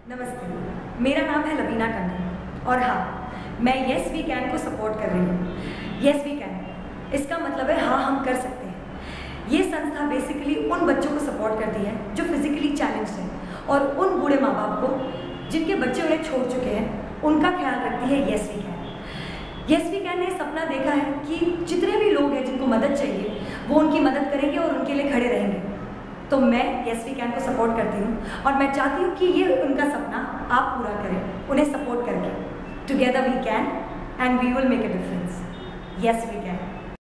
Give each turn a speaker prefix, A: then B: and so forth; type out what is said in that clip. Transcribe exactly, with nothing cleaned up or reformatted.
A: नमस्ते, मेरा नाम है lavina tandon और हाँ, मैं येस वी कैन को सपोर्ट कर रही हूँ। येस वी कैन, इसका मतलब है हाँ हम कर सकते हैं। ये संस्था बेसिकली उन बच्चों को सपोर्ट करती है जो फिजिकली चैलेंज्ड हैं और उन बूढ़े माँ बाप को जिनके बच्चे उन्हें छोड़ चुके हैं, उनका ख्याल रखती है yes we can. Yes we can ने सपना देखा है कि जितने भी लोग हैं जिनको मदद चाहिए वो उनकी मदद करेंगे और उनके लिए खड़े रहेंगे। तो मैं येस वी कैन को सपोर्ट करती हूँ और मैं चाहती हूँ कि ये उनका सपना आप पूरा करें, उन्हें सपोर्ट करके। Together we can and we will make a difference. Yes we can.